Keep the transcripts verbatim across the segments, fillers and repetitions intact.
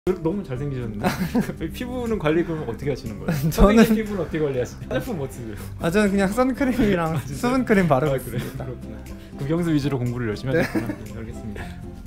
너무 잘생기셨는데 피부는 관리 그럼 어떻게 하시는 거예요? 저는 피부는 어떻게 관리하시나요? 화장품 뭐 쓰세요? 아 저는 그냥 선크림이랑 아, 수분크림 바르고 있습니다. 아, 그래, 그렇구나. 국영수 위주로 공부를 열심히 네. 하셨구나. 네, 알겠습니다.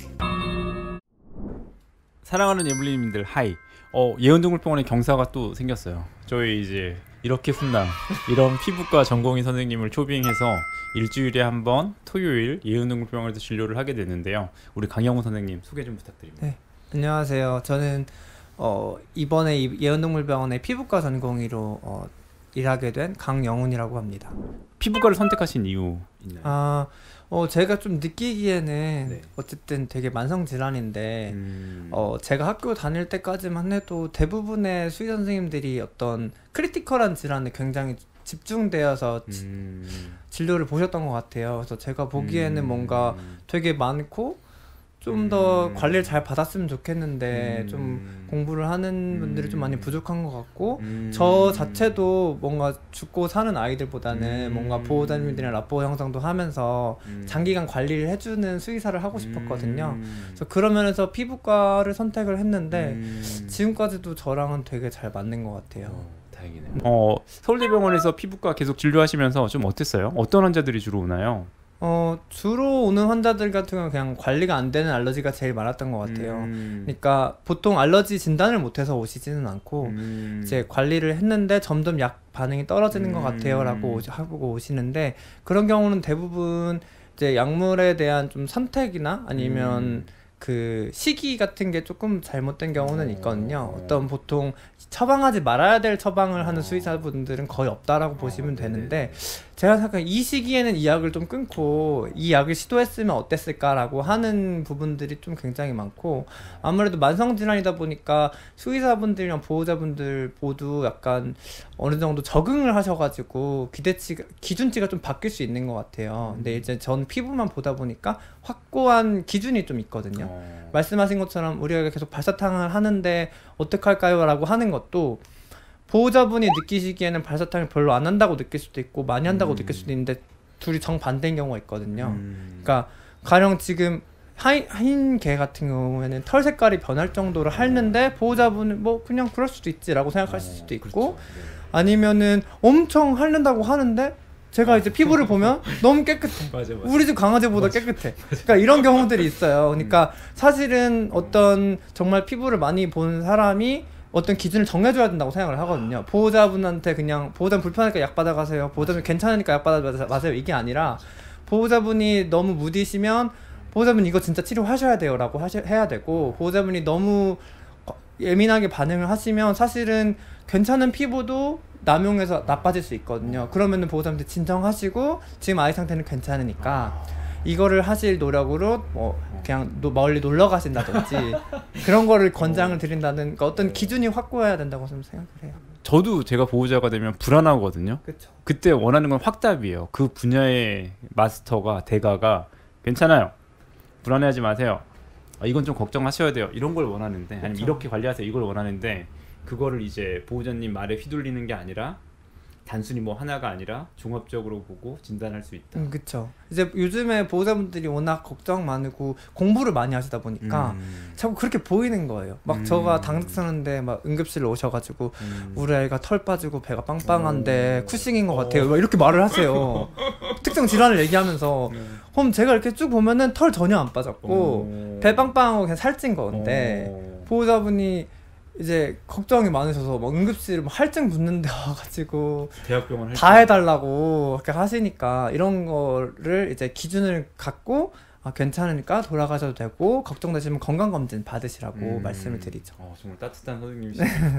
사랑하는 예물님들 하이. 어, 예은동물병원에 경사가 또 생겼어요. 저희 이제 이렇게 훈남 이런 피부과 전공의 선생님을 초빙해서 일주일에 한 번 토요일 예은동물병원에서 진료를 하게 됐는데요. 우리 강영훈 선생님 소개 좀 부탁드립니다. 네. 안녕하세요. 저는 어, 이번에 예은동물병원의 피부과 전공의로 어, 일하게 된 강영훈이라고 합니다. 피부과를 선택하신 이유 있나요? 아, 어, 제가 좀 느끼기에는 네. 어쨌든 되게 만성 질환인데 음... 어, 제가 학교 다닐 때까지만 해도 대부분의 수의사 선생님들이 어떤 크리티컬한 질환에 굉장히 집중되어서 음... 진료를 보셨던 것 같아요. 그래서 제가 보기에는 음... 뭔가 되게 많고 좀 더 음... 관리를 잘 받았으면 좋겠는데 음... 좀 공부를 하는 분들이 음... 좀 많이 부족한 것 같고 음... 저 자체도 뭔가 죽고 사는 아이들보다는 음... 뭔가 보호자님들이랑 라포 형성도 하면서 음... 장기간 관리를 해주는 수의사를 하고 싶었거든요. 음... 그래서 그런 면에서 피부과를 선택을 했는데 음... 지금까지도 저랑은 되게 잘 맞는 것 같아요. 어, 다행이네요. 어, 서울대병원에서 피부과 계속 진료하시면서 좀 어땠어요? 어떤 환자들이 주로 오나요? 어 주로 오는 환자들 같은 경우는 그냥 관리가 안 되는 알러지가 제일 많았던 것 같아요. 음... 그러니까 보통 알러지 진단을 못해서 오시지는 않고 음... 이제 관리를 했는데 점점 약 반응이 떨어지는 음... 것 같아요 라고 하고 오시는데 그런 경우는 대부분 이제 약물에 대한 좀 선택이나 아니면 음... 그 시기 같은 게 조금 잘못된 경우는 있거든요. 어떤 보통 처방하지 말아야 될 처방을 하는 수의사분들은 거의 없다라고 보시면 되는데 제가 생각한 이 시기에는 이 약을 좀 끊고 이 약을 시도했으면 어땠을까라고 하는 부분들이 좀 굉장히 많고 아무래도 만성질환이다 보니까 수의사분들이랑 보호자분들 모두 약간 어느 정도 적응을 하셔가지고 기대치가 기준치가 좀 바뀔 수 있는 것 같아요. 근데 이제 전 피부만 보다 보니까 확고한 기준이 좀 있거든요. 어... 말씀하신 것처럼 우리가 계속 발사탕을 하는데 어떡할까요? 라고 하는 것도 보호자분이 느끼시기에는 발사탕을 별로 안 한다고 느낄 수도 있고 많이 한다고 음. 느낄 수도 있는데 둘이 정반대인 경우가 있거든요. 음. 그러니까 가령 지금 하인, 하인 개 같은 경우에는 털 색깔이 변할 정도로 핥는데 보호자분은 뭐 그냥 그럴 수도 있지 라고 생각하실 수도 있고 그렇죠. 네. 아니면은 엄청 핥는다고 하는데 제가 아, 이제 피부를 보면 너무 깨끗해. 맞아, 맞아. 우리 집 강아지보다 맞아, 깨끗해. 맞아. 그러니까 이런 경우들이 있어요. 그러니까 사실은 어떤 정말 피부를 많이 본 사람이 어떤 기준을 정해줘야 된다고 생각을 하거든요. 보호자분한테 그냥 보호자분 불편하니까 약 받아가세요. 보호자분 괜찮으니까 약 받아가세요. 이게 아니라 보호자분이 너무 무디시면 보호자분 이거 진짜 치료하셔야 돼요 라고 하셔, 해야 되고 보호자분이 너무 예민하게 반응을 하시면 사실은 괜찮은 피부도 남용해서 나빠질 수 있거든요. 그러면은 보호자분들 진정하시고 지금 아이 상태는 괜찮으니까 이거를 하실 노력으로 뭐 그냥 노, 멀리 놀러 가신다든지 그런 거를 권장을 드린다는 그러니까 어떤 기준이 확고해야 된다고 좀 생각을 해요. 저도 제가 보호자가 되면 불안하거든요. 그쵸. 그때 원하는 건 확답이에요. 그 분야의 마스터가 대가가 괜찮아요. 불안해하지 마세요. 아, 이건 좀 걱정하셔야 돼요. 이런 걸 원하는데 그쵸. 아니면 이렇게 관리하세요. 이걸 원하는데 그거를 이제 보호자님 말에 휘둘리는 게 아니라 단순히 뭐 하나가 아니라 종합적으로 보고 진단할 수 있다. 음, 그쵸. 이제 요즘에 보호자분들이 워낙 걱정 많고 공부를 많이 하시다 보니까 음. 자꾸 그렇게 보이는 거예요. 막 음. 저가 당직 서는데 막 응급실 오셔가지고 음. 우리 아이가 털 빠지고 배가 빵빵한데 오. 쿠싱인 것 같아요. 막 이렇게 말을 하세요. 특정 질환을 얘기하면서 음. 그럼 제가 이렇게 쭉 보면은 털 전혀 안 빠졌고 오. 배 빵빵하고 그냥 살찐 건데 오. 보호자분이 이제 걱정이 많으셔서 막 응급실 막 할증 붙는데 와가지고 대학병원 다 해달라고 그렇게 하시니까 이런 거를 이제 기준을 갖고 아, 괜찮으니까 돌아가셔도 되고 걱정되시면 건강검진 받으시라고 음, 말씀을 드리죠. 어, 정말 따뜻한 선생님이시네요. 네.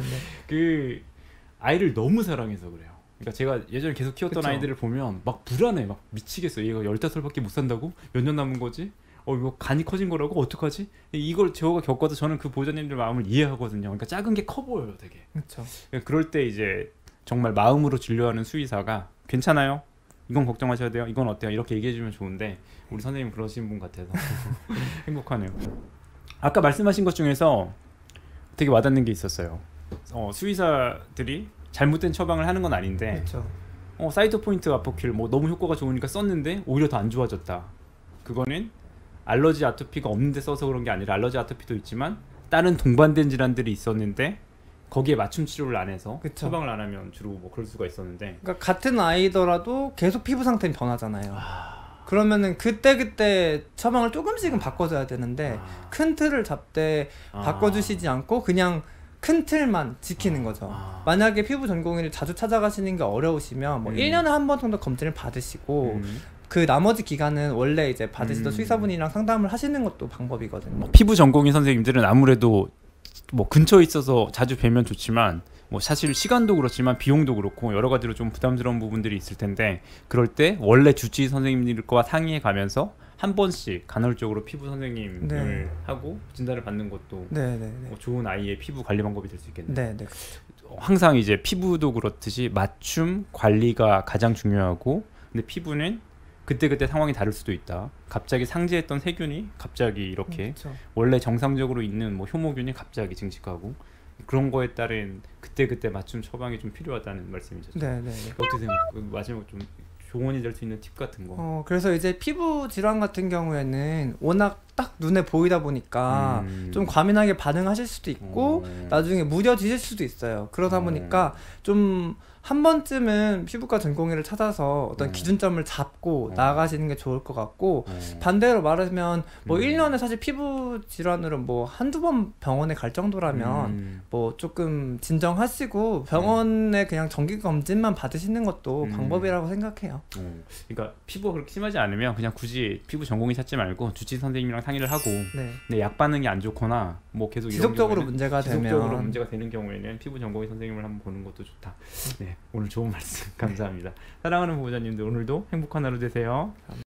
그 아이를 너무 사랑해서 그래요. 그러니까 제가 예전에 계속 키웠던 그쵸? 아이들을 보면 막 불안해. 막 미치겠어. 얘가 열다섯 살밖에 못 산다고? 몇 년 남은 거지? 어 이거 간이 커진 거라고? 어떡하지? 이걸 제가 겪어도 저는 그 보호자님들 마음을 이해하거든요. 그러니까 작은 게 커 보여요 되게. 그렇죠. 그럴 때 이제 정말 마음으로 진료하는 수의사가 괜찮아요? 이건 걱정하셔야 돼요? 이건 어때요? 이렇게 얘기해주면 좋은데 우리 선생님 그러신 분 같아서 행복하네요. 아까 말씀하신 것 중에서 되게 와닿는 게 있었어요. 어, 수의사들이 잘못된 처방을 하는 건 아닌데 그렇죠. 어, 사이토포인트 아포킬 뭐 너무 효과가 좋으니까 썼는데 오히려 더 안 좋아졌다. 그거는 알러지 아토피가 없는데 써서 그런 게 아니라 알러지 아토피도 있지만 다른 동반된 질환들이 있었는데 거기에 맞춤 치료를 안 해서 그쵸. 처방을 안 하면 주로 뭐 그럴 수가 있었는데 그러니까 같은 아이더라도 계속 피부 상태는 변하잖아요. 아, 그러면은 그때 그때 처방을 조금씩은 바꿔줘야 되는데 아, 큰 틀을 잡되 아, 바꿔주시지 않고 그냥 큰 틀만 지키는 거죠. 아. 만약에 피부 전공의를 자주 찾아가시는 게 어려우시면 뭐 음. 일 년에 한 번 정도 검진을 받으시고 음. 그 나머지 기간은 원래 이제 받으시던 음. 수의사분이랑 상담을 하시는 것도 방법이거든요. 피부 전공의 선생님들은 아무래도 뭐 근처에 있어서 자주 뵈면 좋지만 뭐 사실 시간도 그렇지만 비용도 그렇고 여러 가지로 좀 부담스러운 부분들이 있을 텐데 그럴 때 원래 주치의 선생님들과 상의해 가면서 한 번씩 간헐적으로 피부 선생님을 네. 하고 진단을 받는 것도 네네네. 뭐 좋은 아이의 피부 관리 방법이 될 수 있겠네요. 네네. 항상 이제 피부도 그렇듯이 맞춤 관리가 가장 중요하고 근데 피부는 그때그때 상황이 다를 수도 있다. 갑자기 상지했던 세균이 갑자기 이렇게 그렇죠. 원래 정상적으로 있는 뭐 효모균이 갑자기 증식하고 그런 거에 따른 그때그때 맞춤 처방이 좀 필요하다는 말씀이죠. 네네네. 어떻게 생각해요? 마지막 좀 조언이 될 수 있는 팁 같은 거. 어 그래서 이제 피부 질환 같은 경우에는 워낙 딱 눈에 보이다 보니까 음. 좀 과민하게 반응하실 수도 있고 어. 나중에 무뎌지실 수도 있어요. 그러다 어. 보니까 좀 한 번쯤은 피부과 전공의를 찾아서 어떤 어. 기준점을 잡고 어. 나아가시는 게 좋을 것 같고 어. 반대로 말하면 뭐 음. 일 년에 사실 피부 질환으로 뭐 한두 번 병원에 갈 정도라면 음. 뭐 조금 진정하시고 병원에 그냥 정기 검진만 받으시는 것도 음. 방법이라고 생각해요. 어. 그러니까 피부가 그렇게 심하지 않으면 그냥 굳이 피부 전공의 찾지 말고 주치 선생님이랑 상의를 하고 네. 근데 약 반응이 안 좋거나 뭐 계속 이런 지속적으로 경우에는 문제가 지속적으로 되면 문제가 되는 경우에는 피부 전공의 선생님을 한번 보는 것도 좋다. 네, 오늘 좋은 말씀 감사합니다. 사랑하는 보호자님들 오늘도 행복한 하루 되세요.